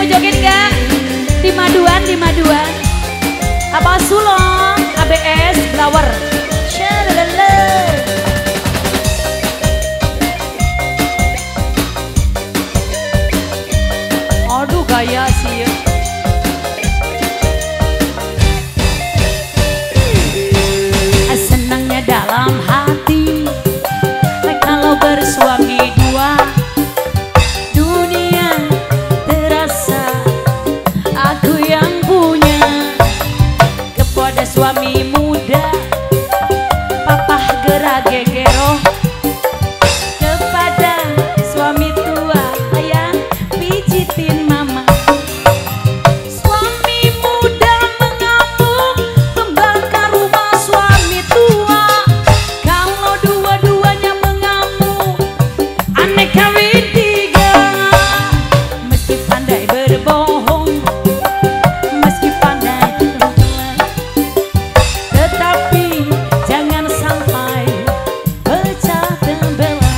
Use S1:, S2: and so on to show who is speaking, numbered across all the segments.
S1: joget enggak? Di Maduan, di Maduan. Apa Sulong, ABS, Flower. Shalala. Aduh gaya sih ya. Senangnya dalam hati kalau bersuami dua. Dunia terasa aku yang punya. Kepada suami muda papa geragegero. Kepada suami tua ayah pijitin mama. Suami muda mengamuk membakar rumah suami tua. Kalau dua-duanya mengamuk aneh kawin tiga. Meski pandai berbohong, meski pandai terbelah, tetapi jangan sampai pecah tembelah.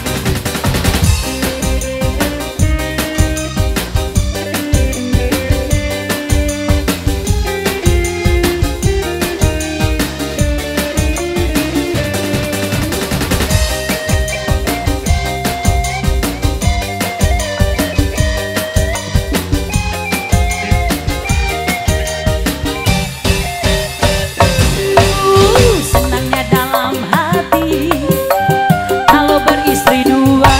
S1: Senangnya dalam hati kalau beristri dua.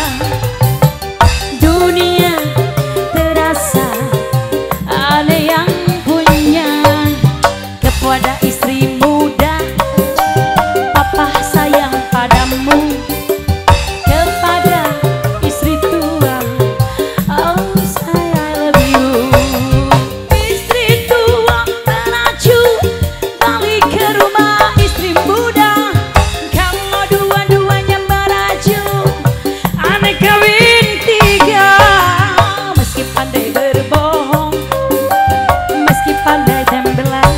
S1: Dunia terasa ada yang punya. Kepada istri muda papa sayang padamu. Kepada istri tua oh saya love you. Istri tua teraju balik ke rumah istri muda. Kalau dua-duanya meraju aneh kawin tiga. Meski pandai berbohong, meski pandai tembelan,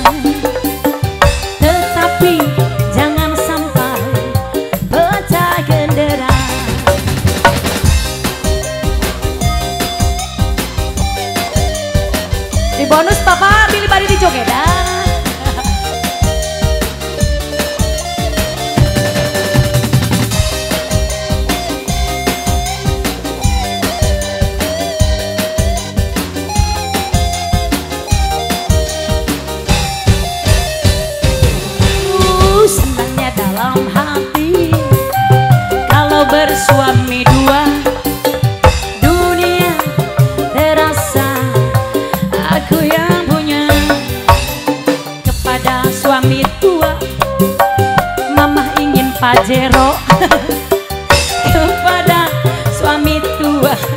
S1: tetapi jangan sampai pecah genderang. Di bonus papa pilih bari di jogedan. Senangnya dalam hati kalau bersuami dua. Dunia terasa aku yang punya. Kepada suami tua mama ingin Pajero. Kepada suami tua